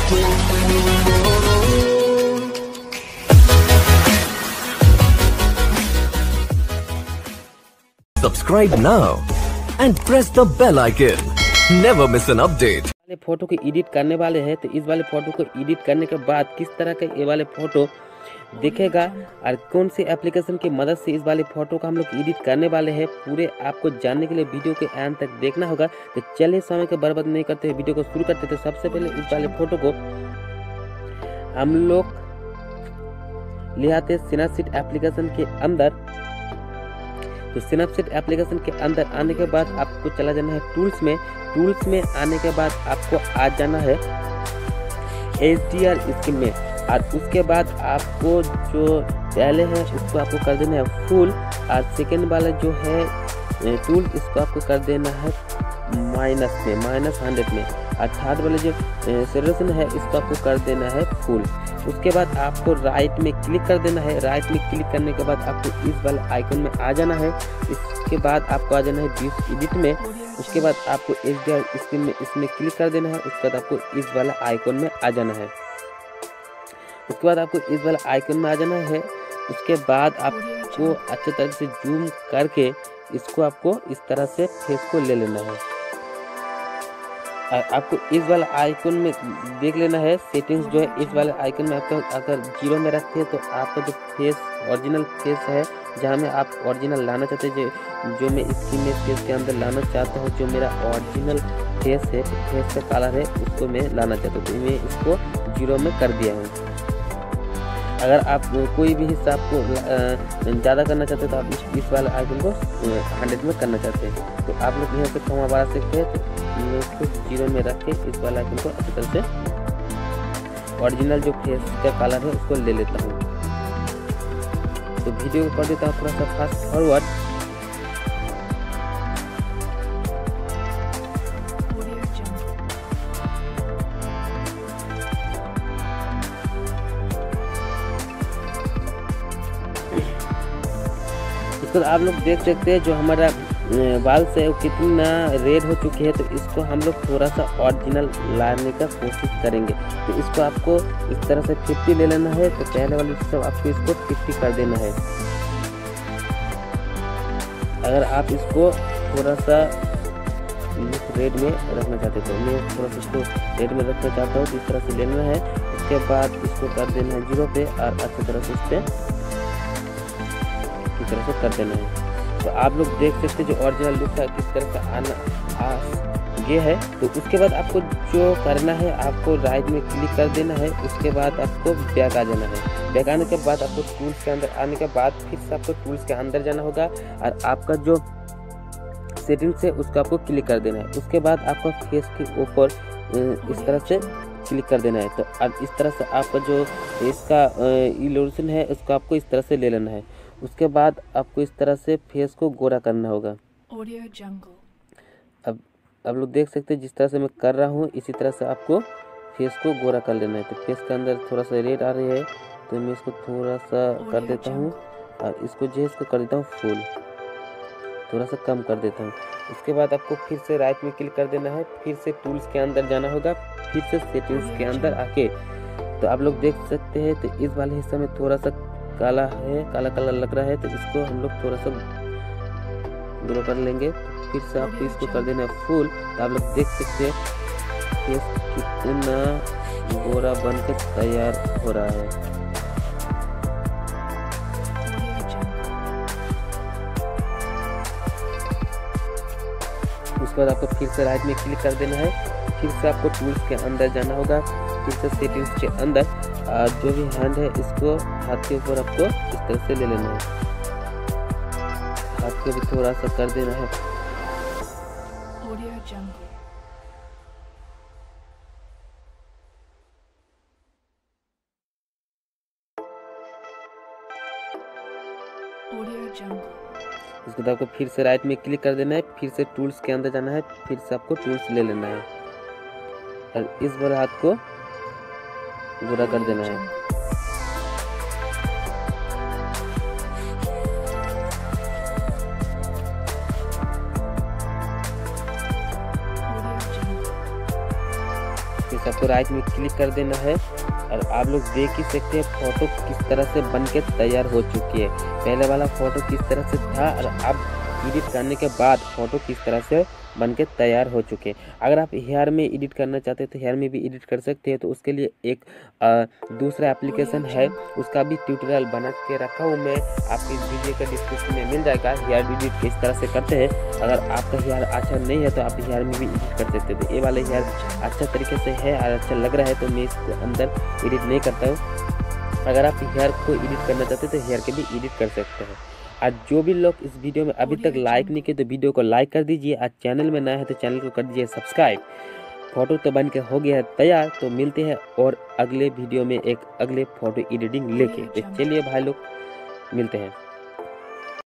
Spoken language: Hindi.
Subscribe now and press the bell icon. Never miss an update. वाले फोटो को एडिट करने वाले हैं, तो इस वाले फोटो को एडिट करने के बाद किस तरह का ये वाले फोटो दिखेगा और कौन सी एप्लीकेशन की मदद से इस वाले फोटो को हम लोग एडिट करने वाले हैं, पूरे आपको जानने के लिए वीडियो के एंड तक देखना होगा। तो चलिए समय को बर्बाद नहीं करते हुए वीडियो को शुरू करते। तो सबसे पहले इस वाले फोटो को हम लोग ले आते हैं स्नैपसीड एप्लीकेशन के अंदर। तो स्नैपसीड एप्लीकेशन के अंदर आने के बाद आपको चला जाना है टूल्स में। टूल्स में आने के बाद आपको आ जाना है HDR स्कीम में, और उसके बाद आपको जो पहले है उसको आपको कर देना है फुल, और सेकेंड वाला जो है टूल इसको आपको कर देना है माइनस में, -100 में, और थर्ड वाले जो सेलेक्शन है इसको आपको कर देना है फुल। उसके बाद आपको राइट में क्लिक कर देना है। राइट में क्लिक करने के बाद आपको इस वाले आइकन में आ जाना है। इसके बाद आपको आ जाना है व्यू एडिट में। उसके बाद आपको HDR स्क्रीन में इसमें क्लिक कर देना है। उसके बाद आपको इस वाला आइकन में आ जाना है। उसके बाद आपको इस वाला आइकन में आ जाना है। उसके बाद आपको अच्छे तरह से जूम करके इसको आपको इस तरह से फेस को ले लेना है। आपको इस वाला आइकन में देख लेना है सेटिंग्स जो है इस वाले आइकन में आपका अगर 0 में रखते हैं तो आपका जो फेस ओरिजिनल फेस है, जहाँ में आप ओरिजिनल लाना चाहते हैं, जो मैं इस इमेज फेस के अंदर लाना चाहता हूँ, जो मेरा ओरिजिनल फेस है, फेस का कलर है, उसको मैं लाना चाहता हूँ, तो मैं इसको 0 में कर दिया हूँ। अगर आप कोई भी हिस्सा आपको ज़्यादा करना चाहते हैं तो आप इस वाले आइकन को 100 में करना चाहते हैं तो आप लोग यहाँ से कमा बढ़ा सकते हैं। तो मैं इसको 0 में रख के इस वाले आइकन को अच्छी तरह से ओरिजिनल जो फेस का कलर है उसको ले लेता हूँ। तो वीडियो को कर देता हूँ थोड़ा सा फास्ट फॉरवर्ड। तो आप लोग देख सकते हैं जो हमारा बाल से वो कितना रेड हो चुकी है। तो इसको हम लोग थोड़ा सा ओरिजिनल लाने का कोशिश करेंगे। तो इसको आपको इस तरह से 50 ले लेना है। तो पहले वाले से आपको इसको 50 कर देना है। अगर आप इसको थोड़ा सा रेड में रखना चाहते तो मैं थोड़ा सा इसको रेड में रखना चाहता हूँ, तो इस तरह से लेना है। उसके बाद इसको कर देना है 0 पे और अच्छी तरह से इस पर तरह से कर देना है। तो आप लोग देख सकते हैं जो ओरिजिनल लुक है किस तरह से आना ये है। तो उसके बाद आपको जो करना है, आपको राइट में क्लिक कर देना है। उसके बाद आपको बैक आ जाना है। बैक आने के बाद आपको टूल्स के अंदर आने के बाद फिर से आपको टूल्स के अंदर जाना होगा और आपका जो सेटिंग्स है उसको आपको क्लिक कर देना है। उसके बाद आपका फेस के ऊपर इस तरह से क्लिक कर देना है। तो अब इस तरह से आपका जो इसका इल्यूमिनेशन है उसको आपको इस तरह से ले लेना है। उसके बाद आपको इस तरह से फेस को गोरा करना होगा। अब लोग देख सकते हैं जिस तरह से मैं कर रहा हूँ इसी तरह से आपको फेस को गोरा कर लेना है। तो फेस के अंदर थोड़ा सा रेड आ रही है तो मैं इसको थोड़ा सा कर देता हूँ और इसको जो है इसको कर देता हूँ फुल, थोड़ा सा कम कर देता हूँ। उसके बाद आपको फिर से राइट में क्लिक कर देना है। फिर से टूल्स के अंदर जाना होगा, फिर से सेटिंग्स के अंदर आके तो आप लोग देख सकते हैं तो इस वाले हिस्से में थोड़ा सा काला है, काला काला लग रहा है। तो इसको हम लोग थोड़ा सा ग्रो कर लेंगे। फिर से आपको इसको कर देना है फुल। तो आप लोग देख सकते हैं फेस कितना गोरा बनकर तैयार हो रहा है। उसके बाद आपको फिर से राइट में क्लिक कर देना है। फिर से आपको टूल्स के अंदर जाना होगा, फिर से सेटिंग्स के अंदर जो भी हैंड है इसको हाथ के ऊपर आपको इस तरह से ले लेना है। हाथ को भी थोड़ा सा कर देना है। उसके बाद आपको फिर से राइट में क्लिक कर देना है। फिर से टूल्स के अंदर जाना है। फिर से आपको टूल्स ले लेना है और इस बार हाथ को गोरा कर देना है। इसमें सबको राइट में क्लिक कर देना है और आप लोग देख ही सकते हैं फ़ोटो किस तरह से बन के तैयार हो चुकी है। पहले वाला फ़ोटो किस तरह से था और अब एडिट करने के बाद फ़ोटो किस तरह से बन के तैयार हो चुके हैं। अगर आप हेयर में एडिट करना चाहते हैं तो हेयर में भी एडिट कर सकते हैं। तो उसके लिए एक दूसरा एप्लीकेशन है, उसका भी ट्यूटोरियल बना के रखा हूँ मैं, आपकी वीडियो के डिस्क्रिप्शन में मिल जाएगा। हेयर एडिट किस तरह से करते हैं, अगर आपका हेयर अच्छा नहीं है तो आप हेयर में भी एडिट कर सकते हैं। तो ये वाला हेयर अच्छा तरीके से है और अच्छा लग रहा है तो मैं इसके अंदर एडिट नहीं करता हूँ। अगर आप हेयर को एडिट करना चाहते हैं तो हेयर के भी एडिट कर सकते हैं। आज जो भी लोग इस वीडियो में अभी तक लाइक नहीं किए तो वीडियो को लाइक कर दीजिए। आज चैनल में नया है तो चैनल को कर दीजिए सब्सक्राइब। फोटो तो बन के हो गया है तैयार, तो मिलते हैं और अगले वीडियो में एक अगले फोटो एडिटिंग लेके। तो चलिए भाई लोग मिलते हैं।